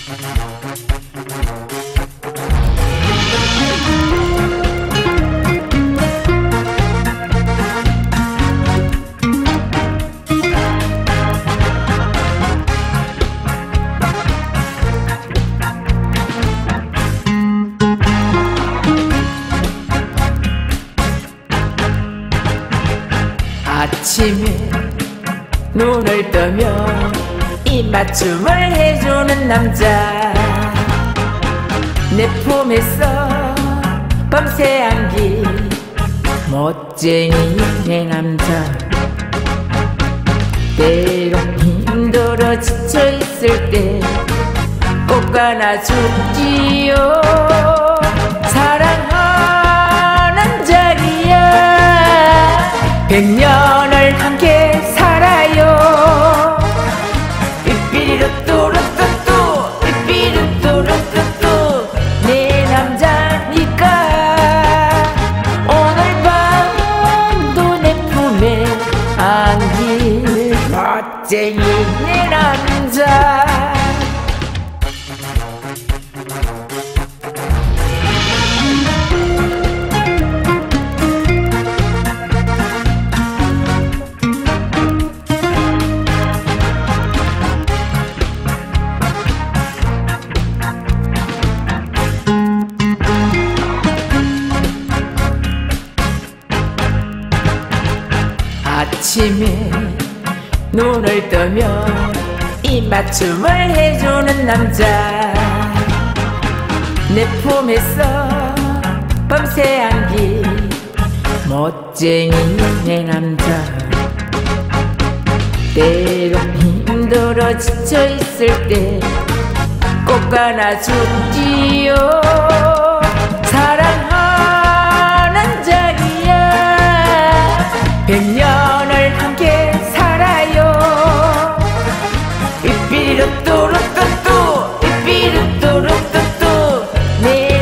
아침에 눈을 뜨면 입맞춤을 해주는 남자, 내 품에서 밤새 안긴 멋쟁이 내 남자. 때론 힘들어 지쳐있을 때 꼭 안아주지요. 사랑하는 자기야, 100년을 함께 살아요. 삐삐리루뚜루뚜뚜 삐삐리루뚜루뚜뚜 내 남자니까 오늘 밤도 내 품에 안길 멋쟁이 내 남자. 아침에 눈을 뜨면 입맞춤을 해주는 남자, 내 품에서 밤새 안긴 멋쟁이 내 남자. 때론 힘들어 지쳐있을 때 꼭 안아주지요. 사랑하는 자기야, 100년을 함께 살아요. 삐삐리루뚜루뚜뚜 삐삐리루뚜루뚜뚜 내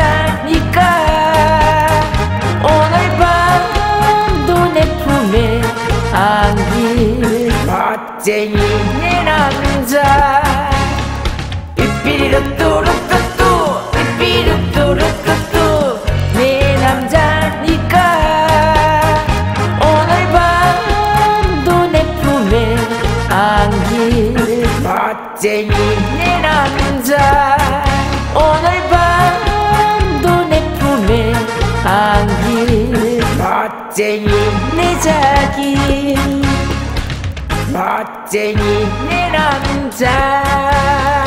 남자니까 오늘 밤도 내 품에 안길 멋쟁이 내 남자. 삐삐리루뚜루뚜뚜 삐삐리루뚜루뚜뚜 내 남자니까 오늘 밤도 내 품에 안길 멋쟁이 내 남자. 오늘 밤도 내 품에 안길 멋쟁이 내 자기, 멋쟁이 내 남자.